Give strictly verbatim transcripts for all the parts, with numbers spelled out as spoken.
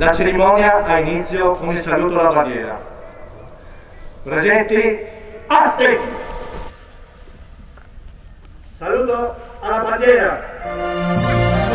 La cerimonia ha inizio con il saluto alla bandiera. Presenti, atti! Saluto alla bandiera!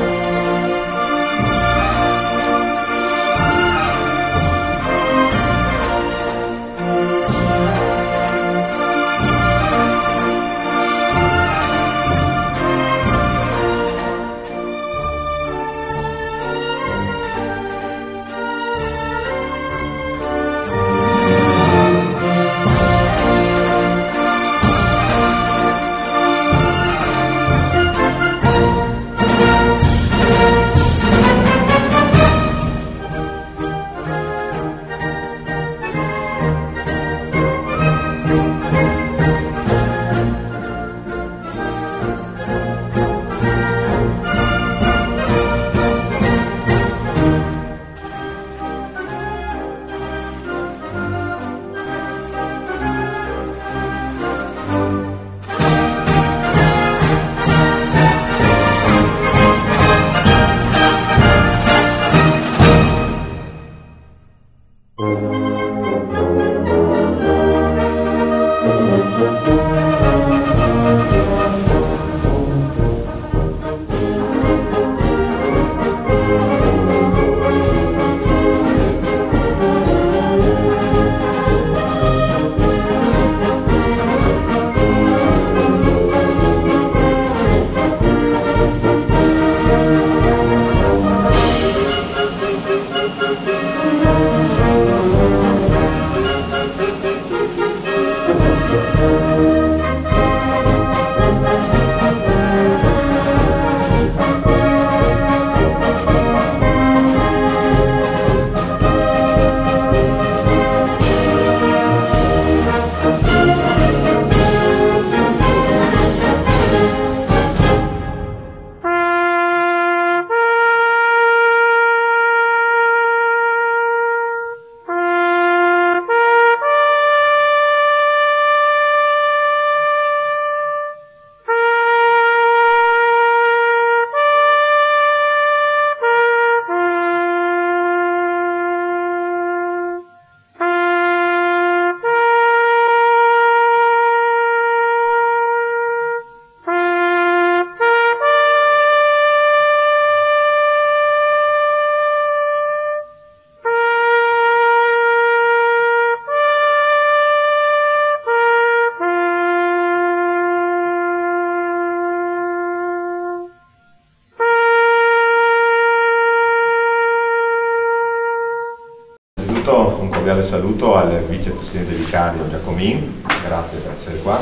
Un cordiale saluto al vicepresidente vicario Giacomin, grazie per essere qua.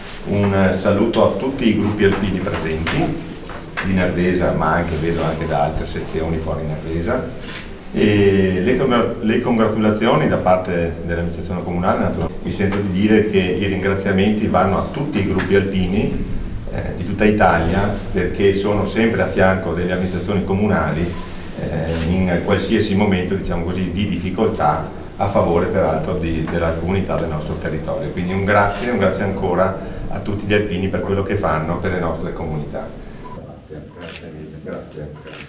Un saluto a tutti i gruppi alpini presenti di Nervesa, ma anche vedo anche da altre sezioni fuori Nervesa. E le, le congratulazioni da parte dell'amministrazione comunale, naturalmente. Mi sento di dire che i ringraziamenti vanno a tutti i gruppi alpini eh, di tutta Italia, perché sono sempre a fianco delle amministrazioni comunali eh, in qualsiasi momento, diciamo così, di difficoltà, a favore peraltro di, della comunità del nostro territorio. Quindi un grazie, un grazie ancora a tutti gli alpini per quello che fanno per le nostre comunità. Grazie, grazie mille, grazie, grazie.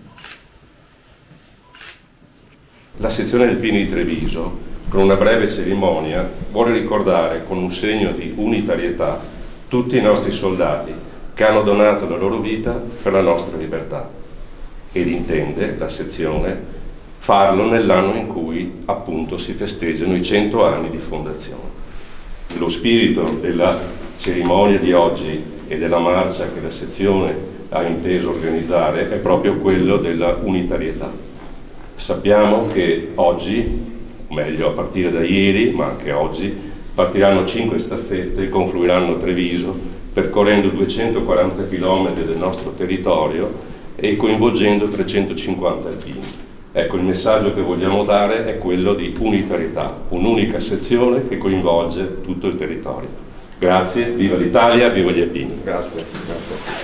La sezione alpini di Treviso, con una breve cerimonia, vuole ricordare con un segno di unitarietà tutti i nostri soldati che hanno donato la loro vita per la nostra libertà, ed intende, la sezione, farlo nell'anno in cui appunto si festeggiano i cento anni di fondazione. Lo spirito della cerimonia di oggi e della marcia che la sezione ha inteso organizzare è proprio quello della unitarietà. Sappiamo che oggi, o meglio a partire da ieri, ma anche oggi, partiranno cinque staffette e confluiranno a Treviso, percorrendo duecentoquaranta chilometri del nostro territorio e coinvolgendo trecentocinquanta alpini. Ecco, il messaggio che vogliamo dare è quello di unitarietà, un'unica sezione che coinvolge tutto il territorio. Grazie, viva l'Italia, viva gli alpini. Grazie, grazie.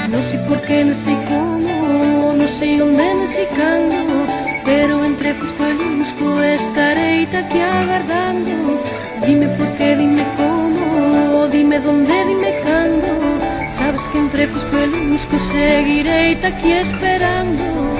Non sei porqué, non sei como, non sei onde, non sei cando, pero entre fusco e lusco estarei aquí agardando. Dime porqué, dime como, dime donde, dime cando. Sabes que entre fusco e lusco seguirei aquí esperando.